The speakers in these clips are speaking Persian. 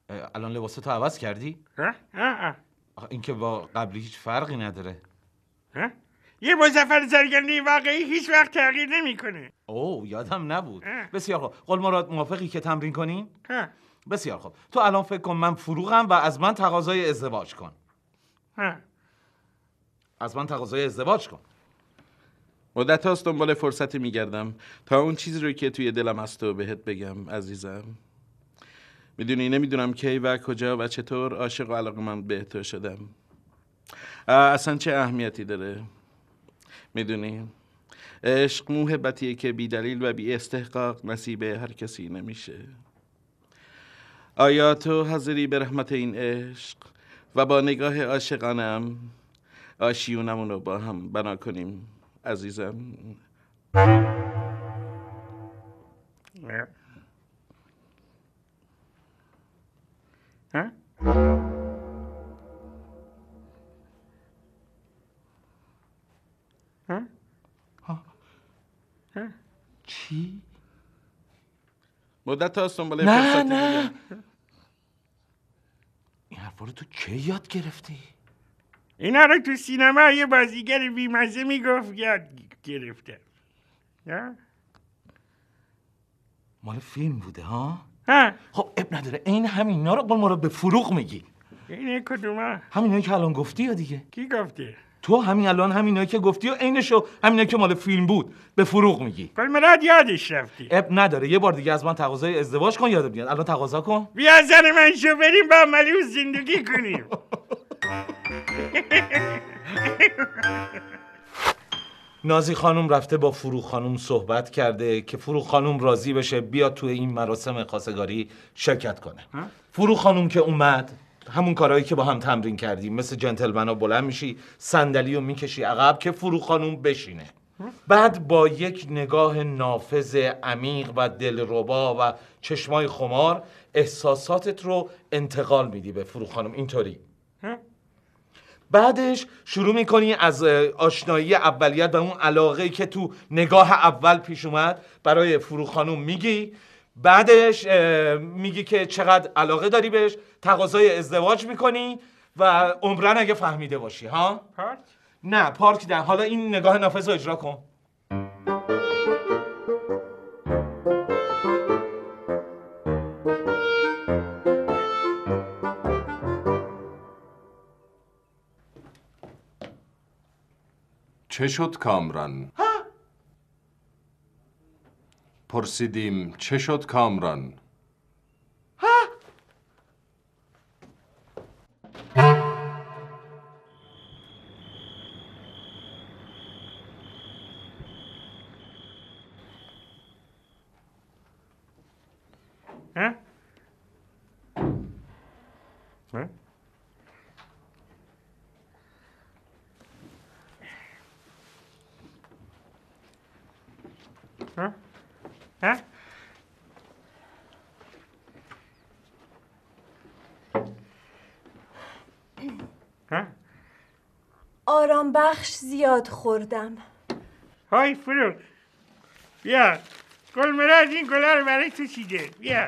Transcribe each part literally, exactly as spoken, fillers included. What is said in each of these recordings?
الان لباساتو عوض کردی؟ ها؟ ها؟ این که با قبلی هیچ فرقی نداره. ها؟ یه مظفر سرگرده واقعی هیچ وقت تغییر نمیکنه. اوه یادم نبود. اه. بسیار خوب. قلمراد موافقی که تمرین کنیم؟ ها؟ بسیار خوب. تو الان فکر کن من فروغم و از من تقاضای ازدواج کن. ها؟ از من تقاضای ازدواج کن. مدت هاست دنبال فرصتی میگردم تا اون چیزی رو که توی دلم هست و بهت بگم عزیزم. میدونی نمیدونم کی و کجا و چطور عاشق و علاقه من به تو شدم. اصلا چه اهمیتی داره؟ میدونی عشق موهبتیه که بی دلیل و بی استحقاق نصیب هر کسی نمیشه. آیا تو حاضری به رحمت این عشق و با نگاه عاشقانم آشیونمون رو با هم بنا کنیم عزیزم؟ ها؟ ها؟ ها؟ چی؟ مدت هاست دنبال نه فرصتی نه میگردم. این حرفا رو تو کی یاد گرفتی؟ اینا رو تو سینما یه بازیگر بیمزه میگفت یاد گرفته. ها؟ مال فیلم بوده ها؟ ها؟ خب اب نداره. این همینا رو قلمراد به فروغ میگی؟ اینه کدوما؟ همینایی که الان گفتی یا دیگه؟ کی گفته؟ تو همین الان همینایی که گفتی و عینشو همینایی که مال فیلم بود به فروغ میگی. قلمراد یادش رفتی. اب نداره. یه بار دیگه از من تقاضای ازدواج کن یادت میاد. الان تقاضا کن. بیا زن من شو بریم با ملیوس زندگی کنیم. نازی خانم رفته با فروغ خانم صحبت کرده که فروغ خانم راضی بشه بیاد توی این مراسم خواستگاری شرکت کنه. فروغ خانم که اومد همون کارهایی که با هم تمرین کردیم مثل جنتلمنا بلند میشی صندلی رو میکشی عقب که فروغ خانم بشینه. بعد با یک نگاه نافذ عمیق و دلربا و چشمای خمار احساساتت رو انتقال میدی به فروغ خانم. اینطوری بعدش شروع میکنی از آشنایی اولیت و اون علاقه‌ای که تو نگاه اول پیش اومد برای فروغ خانم میگی. بعدش میگی که چقدر علاقه داری بهش، تقاضای ازدواج میکنی و عمرن اگه فهمیده باشی. ها؟ پارک؟ نه پارک نه. حالا این نگاه نافذ رو اجرا کن. چه شد کامران؟ پرسیدیم چه شد کامران؟ ها؟ ها؟ ها؟ ها؟ ها؟ آرام بخش زیاد خوردم. های فروغ بیا قلمراد این گلا رو برای تو چیده. بیا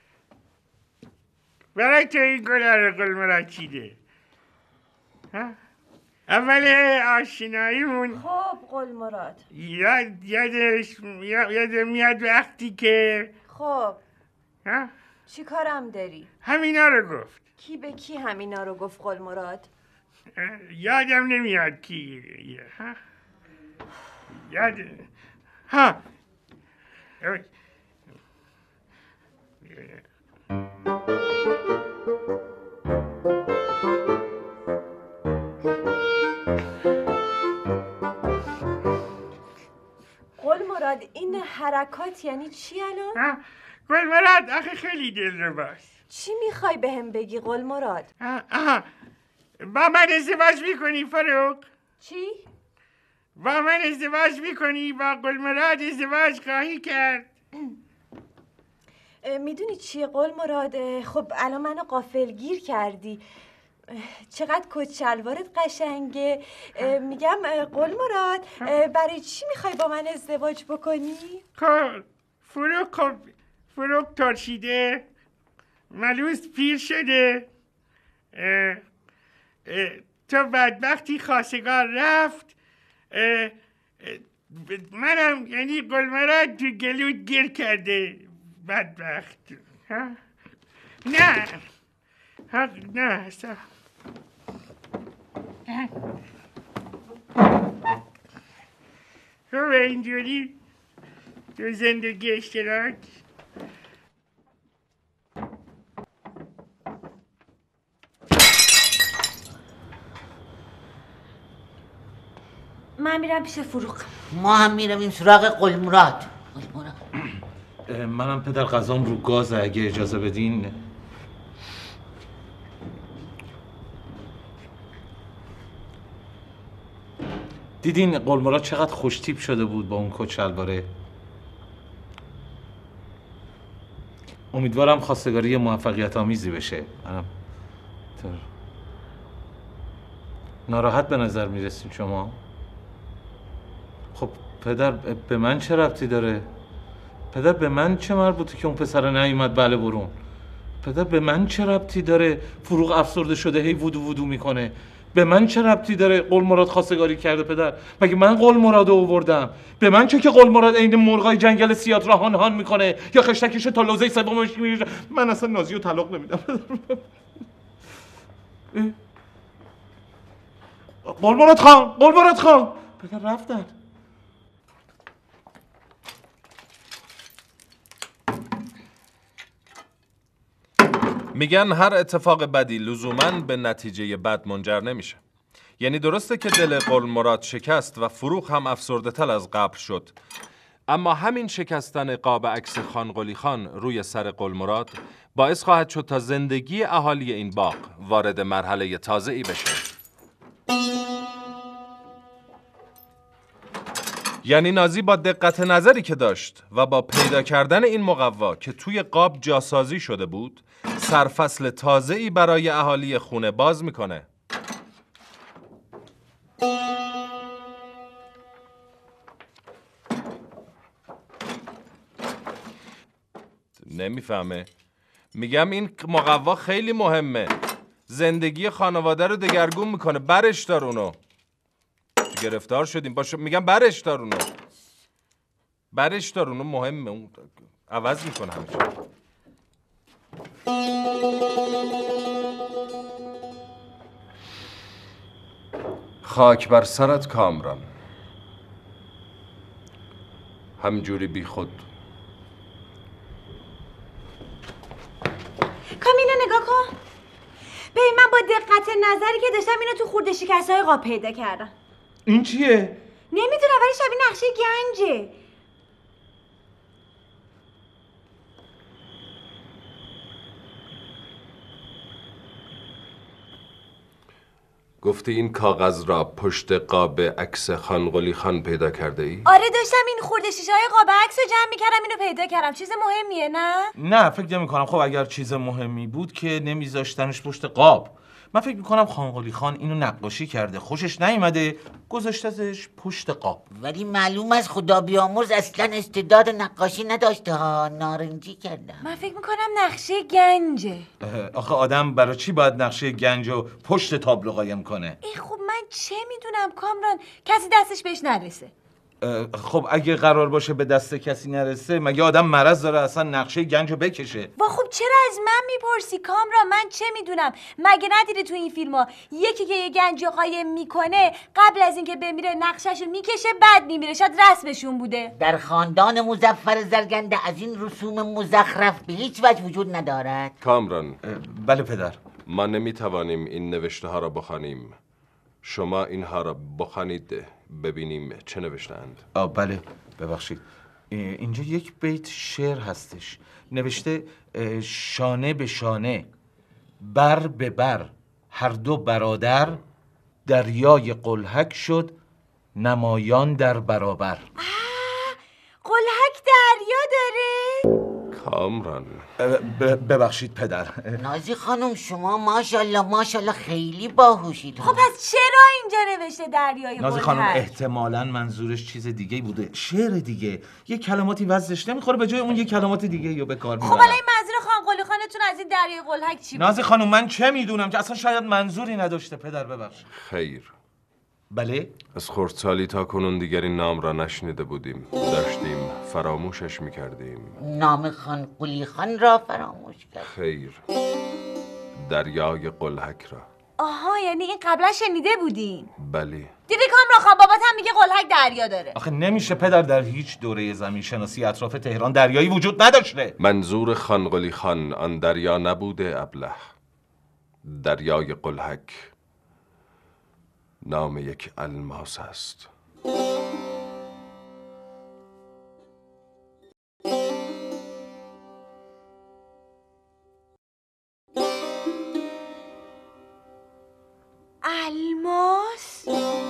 برای تو این گلا رو قلمراد چیده. ها؟ اول آشناییمون خب قلمراد یاد یادش یاد میاد وقتی که خب ها؟ چی کارم داری؟ همینا رو گفت. کی به کی همینا رو گفت قلمراد؟ یادم نمیاد کی. ها؟ یاد ها قلمراد این حرکات یعنی چی الان؟ قلمراد آخه خیلی دلرباست. چی میخوای بهم بگی قلمراد؟ آها با من ازدواج میکنی فروغ؟ چی؟ با من ازدواج میکنی؟ با قلمراد ازدواج خواهی کرد؟ میدونی چیه قلمراد؟ خب الان منو غافلگیر کردی. چقدر کت شلوارت قشنگه. میگم قلمراد برای چی میخوای با من ازدواج بکنی؟ خب فروغ خب فروغ ترشیده ملوس پیر شده. اه، اه، تا بدبختی خواستگار رفت، اه، اه، منم یعنی قلمرات تو گلوت گیر کرده بدبخت. ها؟ نه حق نه اصلا. خوبه اینجوری تو زندگی اشتراک. من میرم پیش فروغ. ما هم میرویم سراغ قلمراد. منم پدر غذام رو گازه، اگه اجازه بدین. دیدین قلمراد چقدر خوش تیپ شده بود با اون کت شلواره. امیدوارم خواستگاری موفقیت آمیزی بشه. منم تر... ناراحت به نظر میرسین شما. خب پدر به من چه ربطی داره؟ پدر به من چه مربوطه که اون پسر نیومد بله برون؟ پدر به من چه ربطی داره فروغ افسرده شده هی وودو وودو میکنه؟ به من چه ربطی داره قلمراد خواستگاری کرده پدر؟ مگه من قلمراد رو آوردم؟ به من چه که قلمراد عین مرغای جنگل سیاد را هان هان میکنه یا خشتکش تا لوزه سومش میره؟ من اصلا نازی رو طلاق نمیدم. قلمراد خان، قلمراد خان، پدر رفتن. میگن هر اتفاق بدی لزوماً به نتیجه بد منجر نمیشه. یعنی درسته که دل قلمراد شکست و فروغ هم افسرده تر از قبل شد، اما همین شکستن قاب عکس خان قلی خان روی سر قلمراد باعث خواهد شد تا زندگی اهالی این باغ وارد مرحله تازه‌ای بشه. یعنی نازی با دقت نظری که داشت و با پیدا کردن این مقوا که توی قاب جاسازی شده بود، سرفصل تازه‌ای برای اهالی خونه باز میکنه. نمیفهمه. میگم این مقوا خیلی مهمه، زندگی خانواده رو دگرگون میکنه. برش دار اونو. گرفتار شدیم باشه. میگم برش دار اونو، برش دار اونو، مهمه. اون عوض میکنه همه چی. خاک بر سرت کامران، همجوری بی خود. کامینو نگاه کن. ببین من با دقت نظری که داشتم اینو تو خورده شکست‌های قاب پیدا کردم. این چیه؟ نمیدونم ولی شبیه نقشه گنجه. گفتی این کاغذ را پشت قاب عکس خان قلی خان پیدا کرده ای؟ آره داشتم این خورده شیشه‌های قاب عکس رو جمع می‌کردم اینو پیدا کردم. چیز مهمیه نه؟ نه فکر نمی‌کنم. خب اگر چیز مهمی بود که نمیذاشتنش پشت قاب. من فکر میکنم خان قلی خان اینو نقاشی کرده، خوشش نیومده گذاشتهش پشت قاب. ولی معلوم است خدا بیامرز اصلا استعداد نقاشی نداشته ها، نارنجی کردم. من فکر میکنم نقشه گنجه. آخه آدم برای چی باید نقشه گنج رو پشت تابلو قایم کنه؟ ای خب من چه میدونم کامران، کسی دستش بهش نرسه. خب اگه قرار باشه به دست کسی نرسه، مگه آدم مرض داره اصلا نقشه گنج رو بکشه؟ وا خب چرا از من میپرسی کامران؟ من چه میدونم؟ مگه ندیدی تو این فیلم ها یکی که یه گنج قایم میکنه قبل از اینکه بمیره نقشش رو میکشه بعد میمیره؟ شاید رسمشون بوده. در خاندان مظفر زرگنده از این رسوم مزخرف به هیچ وجه وجود ندارد. کامران. بله پدر. ما نمیتوانیم این نوشته ها را بخوانیم. شما اینها را بخوانید ببینیم چه نوشتند. آه بله ببخشید. اینجا یک بیت شعر هستش نوشته شانه به شانه بر به بر هر دو برادر دریای قلهک شد نمایان در برابر. قلهک دریا داره؟ کامران. ببخشید پدر. نازی خانم شما ماشاءالله ماشاءالله خیلی باهوشید. خب پس چرا اینجا نوشته دریای قلهک؟ نازی خانم احتمالاً منظورش چیز دیگه بوده، شعر دیگه، یه کلماتی وزنش نمیخوره به جای اون یه کلمات دیگه یا به کار میبره. خب الان این منظور خان قلی خانتون از این دریای قلهک چی بود؟ نازی خانم من چه میدونم که اصلا شاید منظوری نداشته. پدر ببخش. خیر. بله؟ از خردسالی تا کنون دیگر این نام را نشنیده بودیم. داشتیم فراموشش میکردیم. نام خان قلی خان را فراموش کرد. خیر. دریای قلهک را. آها یعنی این قبلا شنیده بودین؟ بلی. دیدی کامران خان بابات هم میگه قلهک دریا داره. آخه نمیشه پدر، در هیچ دوره زمین شناسی اطراف تهران دریایی وجود نداشته. منظور خان قلی خان آن دریا نبوده ابله. دریای قلهک نام یک الماس است. الماس؟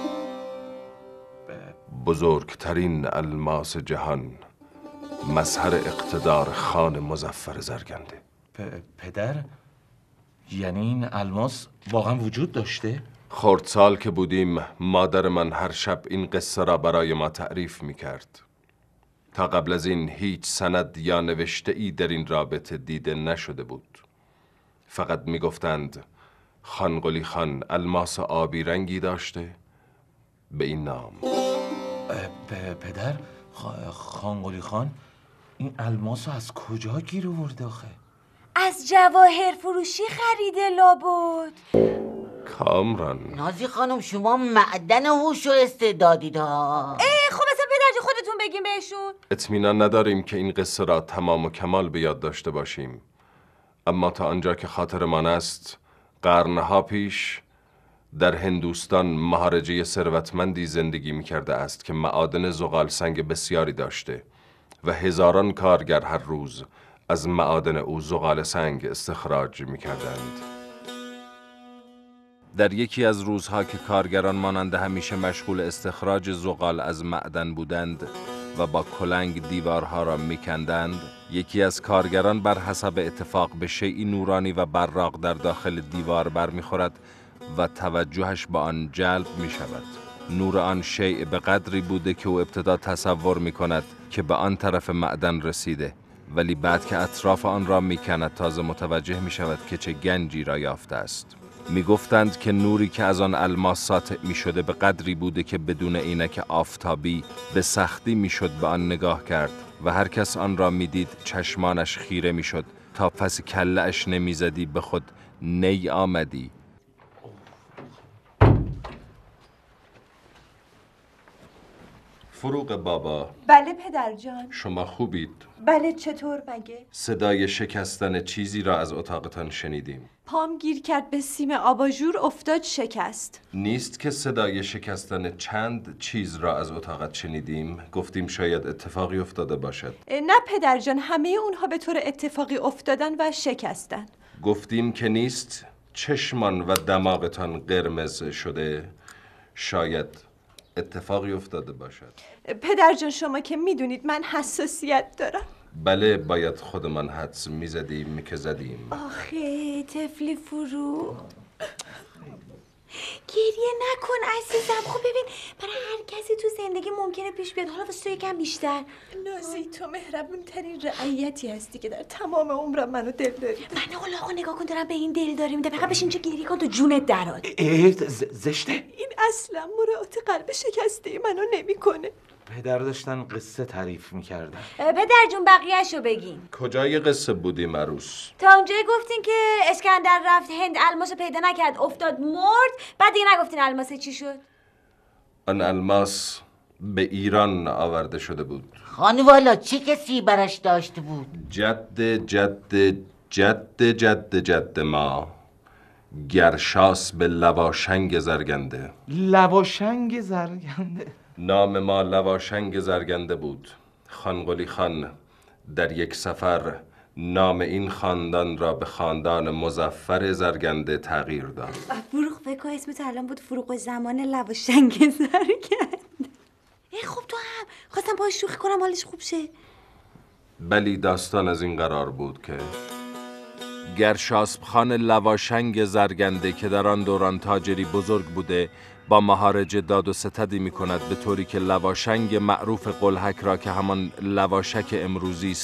بزرگترین الماس جهان، مظهر اقتدار خان مظفر زرگنده. پ... پدر؟ یعنی این الماس واقعا وجود داشته؟ خردسال که بودیم مادر من هر شب این قصه را برای ما تعریف می کرد. تا قبل از این هیچ سند یا نوشته ای در این رابطه دیده نشده بود. فقط می گفتند خان قلی خان الماس آبی رنگی داشته به این نام. پ... پدر؟ خ... خان قلی خان این الماس از کجا گیر آورده آخه؟ از جواهر فروشی خریده لابد. کامران نازی خانم شما معدن هوش و استعدادید ها. اه خب اصلا پدرجی خودتون بگیم بهشون. اطمینان نداریم که این قصه را تمام و کمال به یاد داشته باشیم، اما تا آنجا که خاطرمان است قرنها پیش در هندوستان مهارجه ثروتمندی زندگی می کرده است که معادن زغال سنگ بسیاری داشته و هزاران کارگر هر روز از معادن او زغال سنگ استخراج می کردند. در یکی از روزها که کارگران مانند همیشه مشغول استخراج زغال از معدن بودند و با کلنگ دیوارها را میکندند، یکی از کارگران بر حسب اتفاق به شیئی نورانی و براق در داخل دیوار برمیخورد و توجهش با آن جلب می شود. نور آن شیء به قدری بوده که او ابتدا تصور می کند که به آن طرف معدن رسیده، ولی بعد که اطراف آن را می کند تازه متوجه می شود که چه گنجی را یافته است. می گفتند که نوری که از آن الماس ساطع می شده به قدری بوده که بدون عینک آفتابی به سختی می شد به آن نگاه کرد و هر کس آن را می دید چشمانش خیره می شد تا پس کله اش نمی زدی به خود نی آمدی. فروغ بابا. بله پدر جان. شما خوبید؟ بله چطور مگه؟ صدای شکستن چیزی را از اتاقتان شنیدیم. پام گیر کرد به سیم آباژور افتاد شکست. نیست که صدای شکستن چند چیز را از اتاقت شنیدیم؟ گفتیم شاید اتفاقی افتاده باشد. نه پدر جان، همه اونها به طور اتفاقی افتادن و شکستن. گفتیم که نیست چشمان و دماغتان قرمز شده، شاید اتفاقی افتاده باشد. پدر جان شما که میدونید من حساسیت دارم. بله باید خودمان حدس میزدیم که زدیم. آخه طفلی فرو گریه نکن عزیزم. خب ببین برای هر کسی تو زندگی ممکنه پیش بیاد، حالا واسه تو یکم بیشتر. نازی تو مهربون ترین رعیتی هستی که در تمام عمرم منو دل داری. من اقول آقا نگاه کن دارم به این دل داری میده، فقط بشین چه گریه کن تو جونت دراد. زشته این اصلا مراعات قلب شکسته منو نمیکنه. پدر داشتن قصه تعریف میکردن. پدر جون بقیه‌شو بگین. کجای قصه بودیم عروس؟ تا اونجایی گفتین که اسکندر رفت هند الماسو پیدا نکرد افتاد مرد، بعد دیگه نگفتین الماس چی شد؟ آن الماس به ایران آورده شده بود. خانوالا چه کسی برش داشته بود؟ جد جد جد جد جد ما گرشاس به لواشنگ زرگنده. لواشنگ زرگنده؟ نام ما لواشنگ زرگنده بود. خان قلی خان در یک سفر نام این خاندان را به خاندان مظفر زرگنده تغییر داد. فروغ بگو اسمت الان بود فروغ زمان لواشنگ زرگنده. ای خب تو هم خواستم باهاش شوخی کنم حالش خوب شه. بلی داستان از این قرار بود که گرشاسب خان لواشنگ زرگنده که در آن دوران تاجری بزرگ بوده با مهارج داد و ستدی می کند به طوری که لواشنگ معروف قلهک را که همان لواشک امروزی است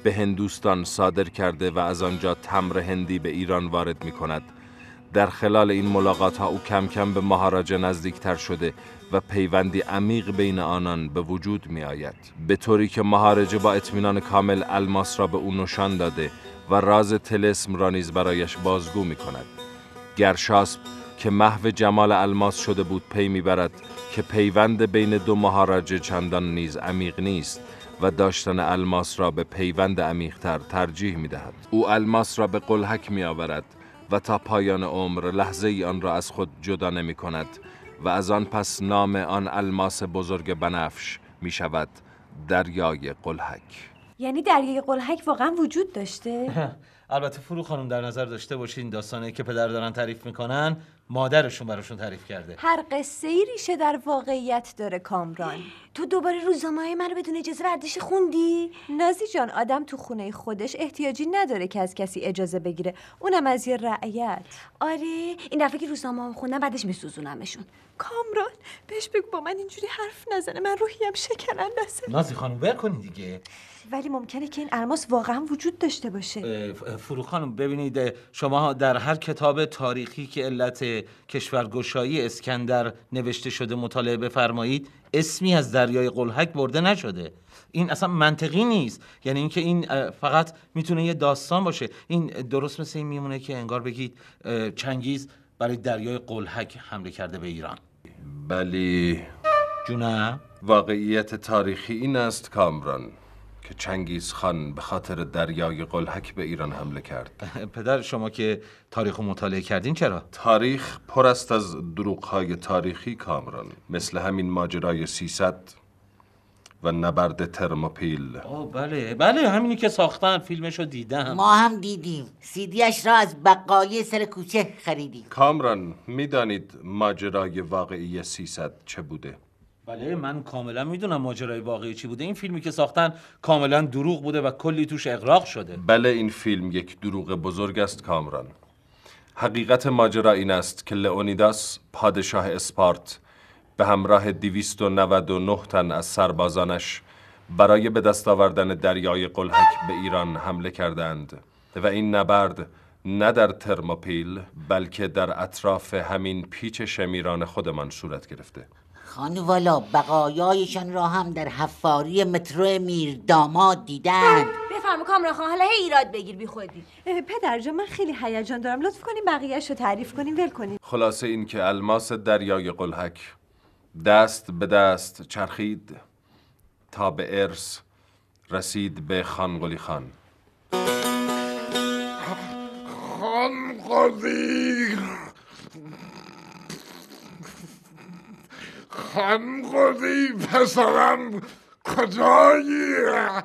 به هندوستان صادر کرده و از آنجا تمر هندی به ایران وارد می کند. در خلال این ملاقات ها او کم کم به مهاراجا نزدیکتر شده و پیوندی عمیق بین آنان به وجود می آید، به طوری که مهاراجا با اطمینان کامل الماس را به او نشان داده و راز طلسم را نیز برایش بازگو می کند. گرشاسب که محو جمال الماس شده بود پی می برد که پیوند بین دو مهاراجا چندان نیز عمیق نیست و داشتن الماس را به پیوند عمیق‌تر ترجیح می دهد. او الماس را به قلهک می آورد و تا پایان عمر لحظه ای آن را از خود جدا نمی کند و از آن پس نام آن الماس بزرگ بنفش می شود دریای قلهک. یعنی دریای قلهک واقعا وجود داشته؟ البته فرو خانم در نظر داشته باشین داستانی که پدر دارن تعریف میکنن مادرشون براشون تعریف کرده. هر قصه ای ریشه در واقعیت داره کامران. تو دوباره روزنامه‌های منو بدون اجازه برداشتی خوندی؟ نازی جان، آدم تو خونه خودش احتیاجی نداره که از کسی اجازه بگیره، اونم از یه رعیت. آره این دفعه که روزنامه‌ام خوندم بعدش میسوزونمشون. کامران بهش بگو با من اینجوری حرف نزنه، من روحیم شکننده است. نازی خانم ول کنین دیگه. ولی ممکنه که این الماس واقعا وجود داشته باشه. فرو خانم ببینید، شما در هر کتاب تاریخی که علت کشورگشایی اسکندر نوشته شده مطالعه بفرمایید اسمی از دریای قلهک برده نشده. این اصلا منطقی نیست. یعنی اینکه این فقط میتونه یه داستان باشه. این درست مثل این میمونه که انگار بگید چنگیز برای دریای قلهک حمله کرده به ایران. بلی جونم؟ واقعیت تاریخی این است کامران که چنگیز خان به خاطر دریای قلهک به ایران حمله کرد. پدر شما که تاریخ رو مطالعه کردین چرا؟ تاریخ پر است از دروغ‌های تاریخی کامران، مثل همین ماجرای سیصد و نبرد ترموپیل. آه بله بله همینی که ساختن، فیلمشو دیدم. ما هم دیدیم، سیدیش را از بقالی سر کوچه خریدیم. کامران میدانید ماجرای واقعی سیصد چه بوده؟ بله من کاملا میدونم ماجرای واقعی چی بوده. این فیلمی که ساختن کاملا دروغ بوده و کلی توش اغراق شده. بله این فیلم یک دروغ بزرگ است کامران. حقیقت ماجرا این است که لئونیداس پادشاه اسپارت به همراه دویست و نود و نه تن از سربازانش برای به دست آوردن دریای قلهک به ایران حمله کردند و این نبرد نه در ترموپیل بلکه در اطراف همین پیچ شمیران خودمان صورت گرفته. خانوالا بقایایشان را هم در حفاری مترو میرداماد دیدند. بفرما کامران خان، حالا ایراد بگیر بی خودی. پدر جان من خیلی هیجان دارم، لطف کنیم بقیه‌اش رو تعریف کنیم، ول کنیم. خلاصه این که الماس دریای قلهک دست به دست چرخید تا به ارث رسید به خان قلی خان. خان قلی خان قلی پسرم کجایی؟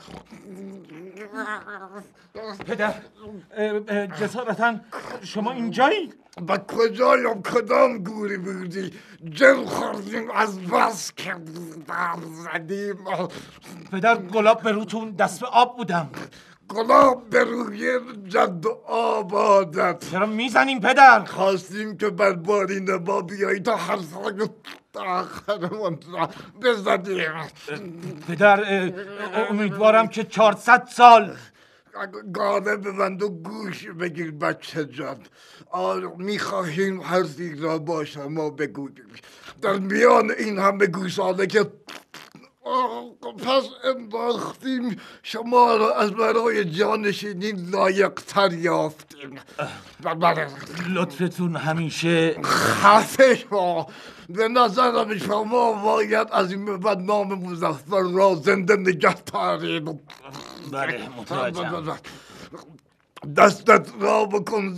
پدر جسارتا شما اینجایی؟ با کجایم؟ کدام گوری بودی؟ جل خوردیم از بس که زدیم. پدر گلاب به روتون دست به آب بودم. گلاب به روی جد و آبادت. چرا میزنیم پدر؟ خواستیم که بر بارین ما بیایی تا هر سال آخرمون را بزدیم. پدر امیدوارم که چهارصد سال گانه ببند و گوش بگیر بچه جان. میخواهیم حرفی را با شما بگوییم در میان این همه گوساله که پس انداختیم شما را از برای جانشینی لایق تر یافتیم. لطفتون همیشه خفه شما. به نظرم شما باید از این به بعد نام مظفر را زنده نگه دارید. بله متوجهم. دستت را بکن.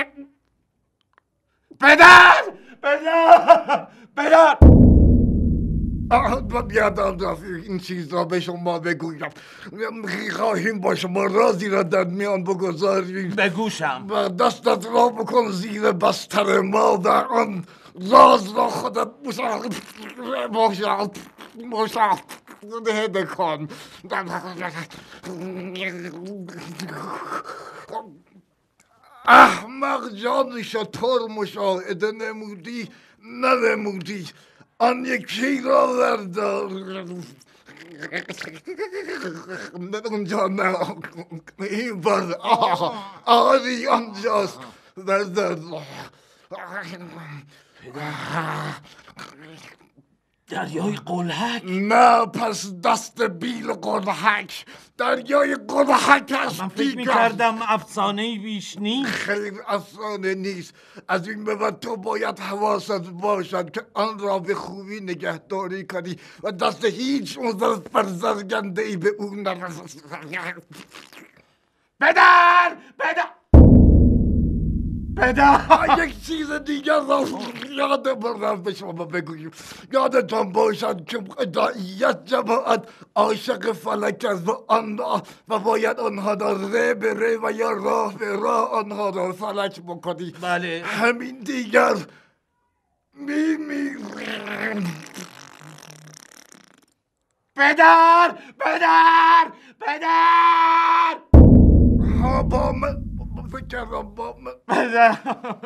پدر پدر پدر یادم رفت این چیز را به شما بگویم. خواهیم با شما رازی را در میان بگذاریم. بگوشم. و دستت را بکن زیر بستر ما در آن راز را خودت مشاهد مشاهد هده کن. احمق جان شطور مشاهده نمودی ننمودی. آن یکی را بردار. اونجا نه، این بر آری آنجاست، بردار. دریای قلهک؟ نه، پس دست بیل قلهک. دریای قلهک است. من فکر میکردم افسانه بیش نیست. خیلی افسانه نیست. از این به بعد تو باید حواست باشد که آن را به خوبی نگهداری کنی و دست هیچ مزفر زرگنده ای به اون نرسد. پدر! پدر! پدر! یک چیز دیگر را یادم بردم به شما بگویم. یادتان باشد که داعیت جماعت عاشق فلک است و آن و باید آنها را ره به ره و یا راه به راه آنها را فلک بکنی. بله. همین دیگر می می پدر! پدر! پدر! ها با من فکر کردم با من. پدر!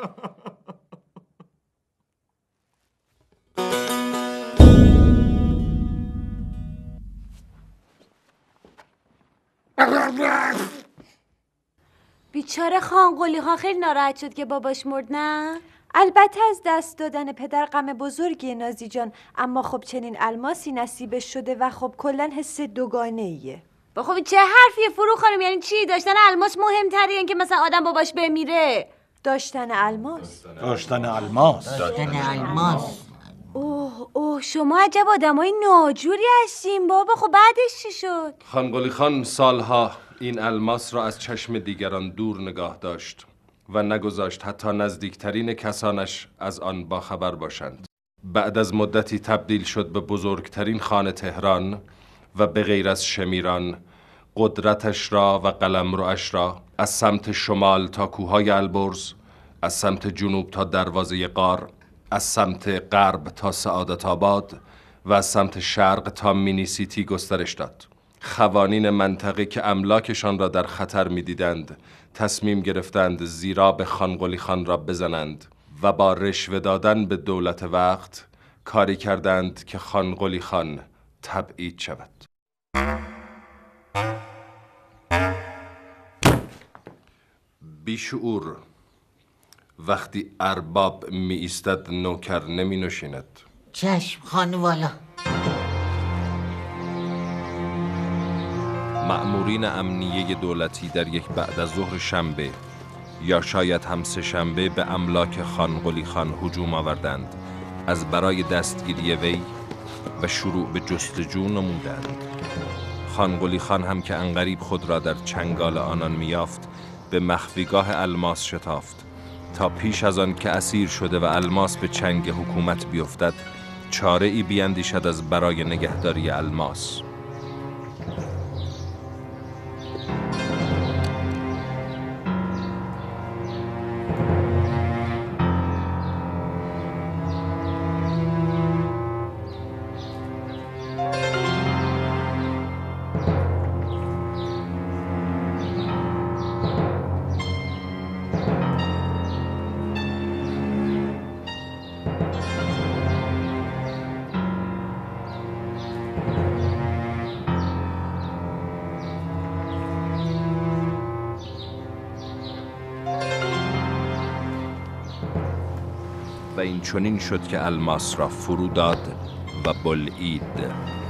بیچاره خان قلی خان خیلی ناراحت شد که باباش مرد، نه؟ البته از دست دادن پدر غم بزرگی نازی جان، اما خب چنین الماسی نصیبش شده و خب کلا حس دوگانه ایه. با خب چه حرفیه فرو خانم؟ یعنی چی؟ داشتن الماس مهمتره این که مثلا آدم باباش بمیره؟ داشتن الماس. داشتن الماس. داشتن الماس. اوه اوه شما عجب آدمای ناجوری هستین بابا. خب بعدش چی شد؟ خان قلی خان سالها این الماس را از چشم دیگران دور نگاه داشت و نگذاشت حتی نزدیکترین کسانش از آن باخبر باشند. بعد از مدتی تبدیل شد به بزرگترین خان تهران و به غیر از شمیران قدرتش را و قلمروش را از سمت شمال تا کوههای البرز، از سمت جنوب تا دروازه غار، از سمت غرب تا سعادت آباد و از سمت شرق تا مینی سیتی گسترش داد. خوانین منطقه که املاکشان را در خطر می‌دیدند تصمیم گرفتند زیرا به خان قلی خان را بزنند و با رشوه دادن به دولت وقت کاری کردند که خان قلی خان تبعید شود. بیشعور وقتی ارباب می ایستد نوکر نمی نشیند. چشم خانوالا. مأمورین امنیه دولتی در یک بعد از ظهر شنبه یا شاید هم سه شنبه به املاک خان قلی خان هجوم آوردند از برای دستگیری وی و شروع به جستجو نمودند. خان قلی خان هم که عنقریب خود را در چنگال آنان میافت به مخفیگاه الماس شتافت تا پیش از آن که اسیر شده و الماس به چنگ حکومت بیفتد چاره ای بیندیشد از برای نگهداری الماس. و این چنین شد که الماس را فرو داد و بلعید.